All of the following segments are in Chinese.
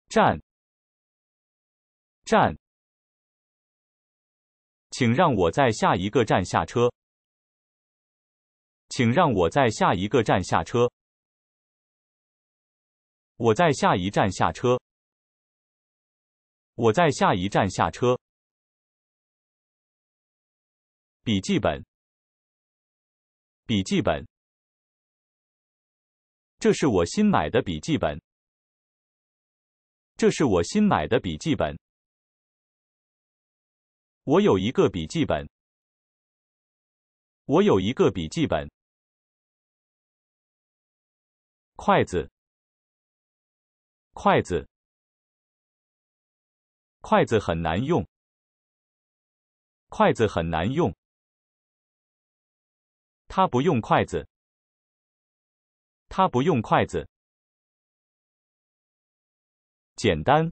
站，站，请让我在下一个站下车。请让我在下一个站下车。我在下一站下车。我在下一站下车。笔记本，笔记本。这是我新买的笔记本。这是我新买的笔记本。我有一个笔记本。我有一个笔记本。筷子，筷子，筷子很难用。筷子很难用。他不用筷子。他不用筷子。简单，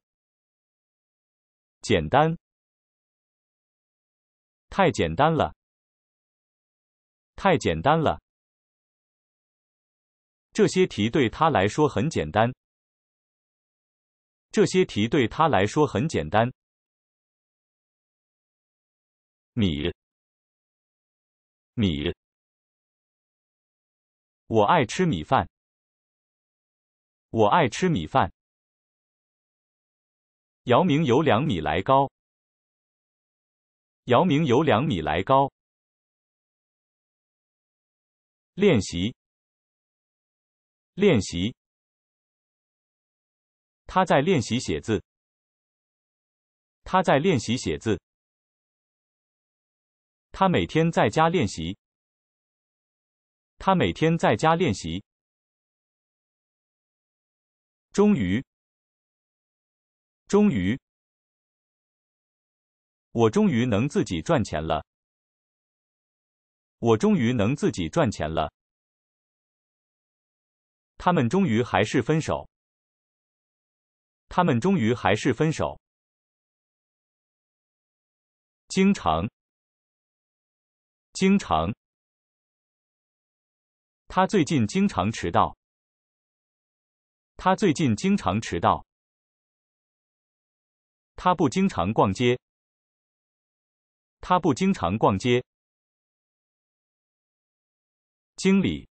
简单。太简单了。太简单了。这些题对他来说很简单。这些题对他来说很简单。米，米。我爱吃米饭。我爱吃米饭。姚明有2米来高。姚明有2米来高。练习，练习。他在练习写字。他在练习写字。他每天在家练习。他每天在家练习。终于，终于。我终于能自己赚钱了。我终于能自己赚钱了。他们终于还是分手。他们终于还是分手。经常，经常。他最近经常迟到。他最近经常迟到。他不经常逛街。他不经常逛街。经理，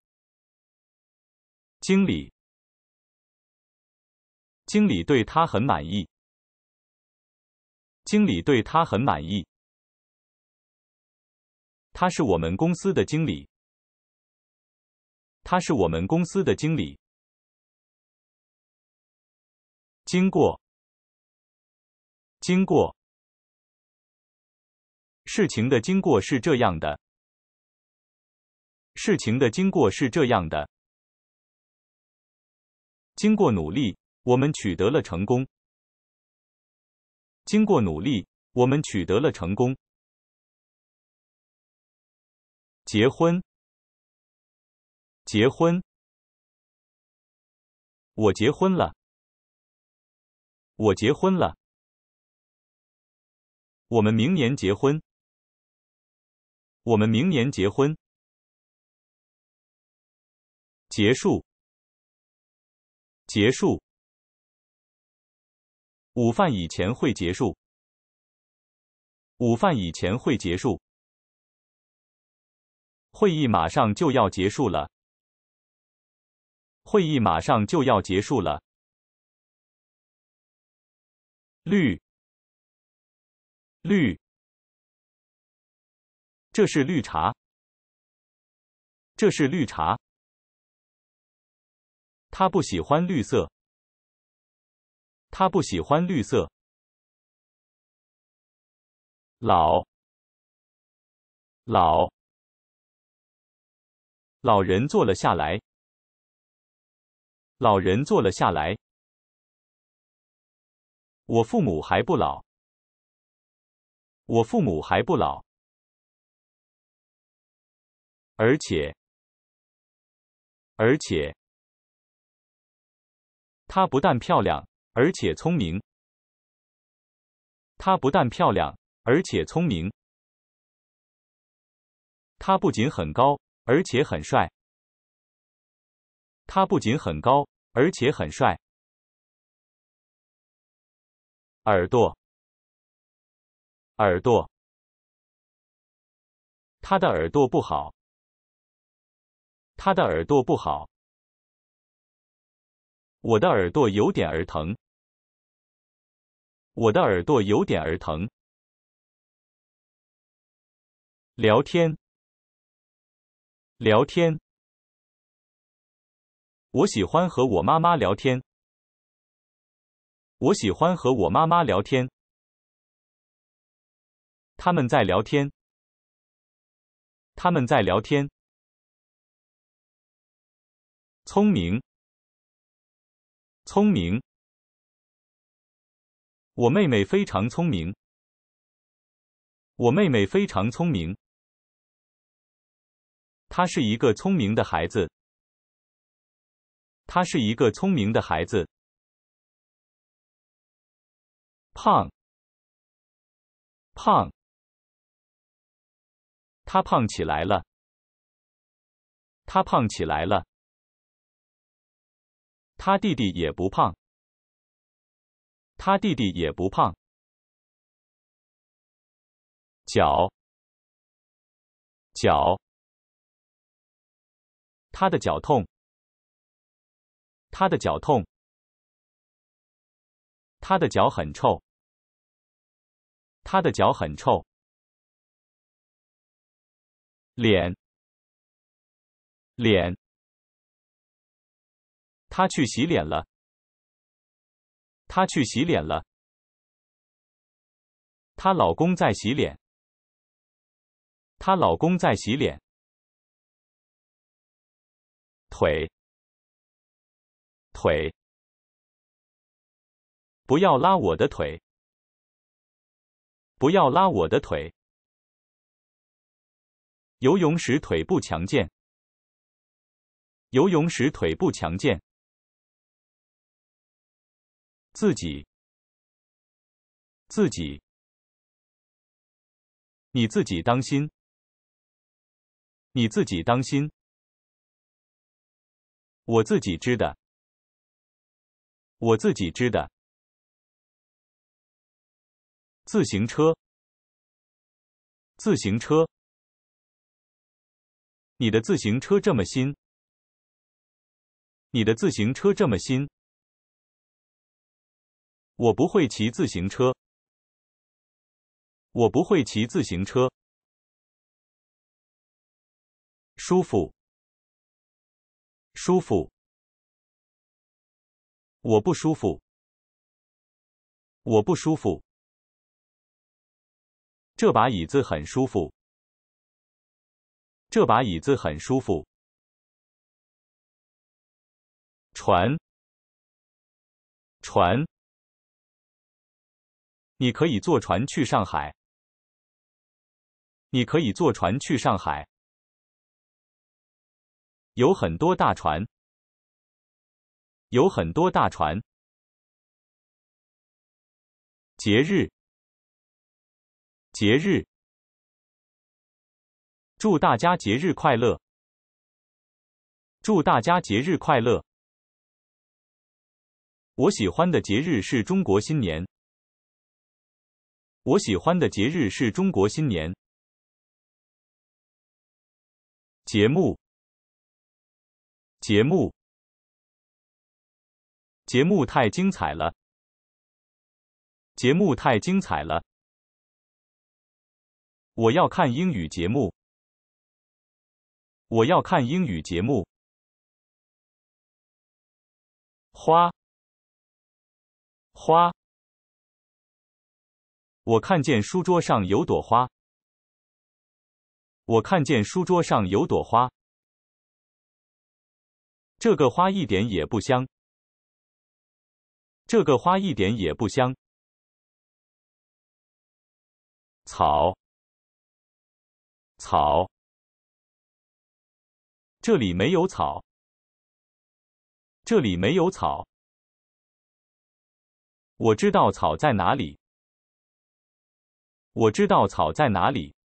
经理。经理对他很满意。经理对他很满意。他是我们公司的经理。他是我们公司的经理。经过，经过。事情的经过是这样的。事情的经过是这样的。经过努力，我们取得了成功。经过努力，我们取得了成功。结婚，结婚。我结婚了。我结婚了。我们明年结婚。我们明年结婚。结束，结束。午饭以前会结束。午饭以前会结束。会议马上就要结束了。会议马上就要结束了。绿，绿。这是绿茶。这是绿茶。他不喜欢绿色。他不喜欢绿色。老，老。老人坐了下来。老人坐了下来。我父母还不老。我父母还不老。而且，而且。她不但漂亮，而且聪明。她不但漂亮，而且聪明。他不仅很高，而且很帅。他不仅很高，而且很帅。 耳朵，耳朵。他的耳朵不好，他的耳朵不好。我的耳朵有点儿疼，我的耳朵有点儿疼。聊天，聊天。我喜欢和我妈妈聊天，我喜欢和我妈妈聊天。他们在聊天，他们在聊天。聪明，聪明。我妹妹非常聪明，我妹妹非常聪明。她是一个聪明的孩子，她是一个聪明的孩子。胖，胖。他胖起来了，他胖起来了。他弟弟也不胖，他弟弟也不胖。脚，脚。他的脚痛，他的脚痛。他的脚很臭，他的脚很臭。脸，脸。她去洗脸了，她去洗脸了。她老公在洗脸，她老公在洗脸。腿，腿。不要拉我的腿，不要拉我的腿。游泳时腿部强健，游泳时腿部强健。自己，自己。你自己当心，你自己当心。我自己织的，我自己织的。自行车，自行车。你的自行车这么新，你的自行车这么新。我不会骑自行车，我不会骑自行车。舒服，舒服。我不舒服，我不舒服。这把椅子很舒服，这把椅子很舒服。船，船。你可以坐船去上海，你可以坐船去上海。有很多大船，有很多大船。节日，节日。祝大家节日快乐，祝大家节日快乐。我喜欢的节日是中国新年，我喜欢的节日是中国新年。节目，节目。节目太精彩了，节目太精彩了。我要看英语节目，我要看英语节目。花，花。我看见书桌上有朵花，我看见书桌上有朵花。这个花一点也不香，这个花一点也不香。草，草。这里没有草，这里没有草。我知道草在哪里，我知道草在哪里。